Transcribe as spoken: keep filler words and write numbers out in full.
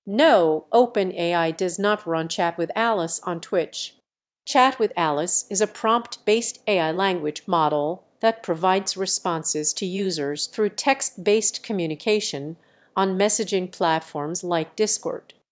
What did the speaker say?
No, OpenAI does not run Chat with Alice on Twitch. Chat with Alice is a prompt-based A I language model that provides responses to users through text-based communication on messaging platforms like Discord.